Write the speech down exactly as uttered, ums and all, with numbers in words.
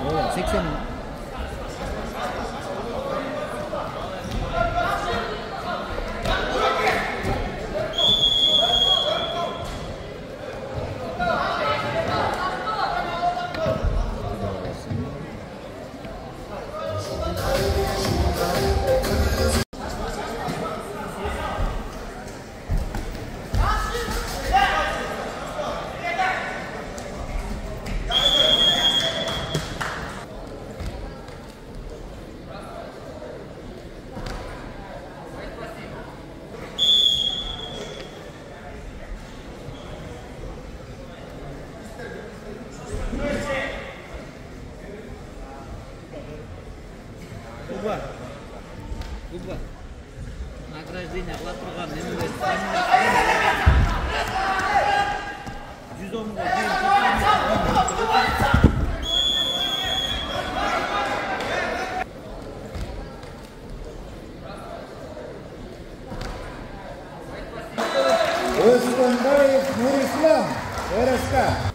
어, seksen. Ubah, ubah. Награждение қыла тұрған немелер. жүз онға дейін Özkanbayev Nurислам, РСК.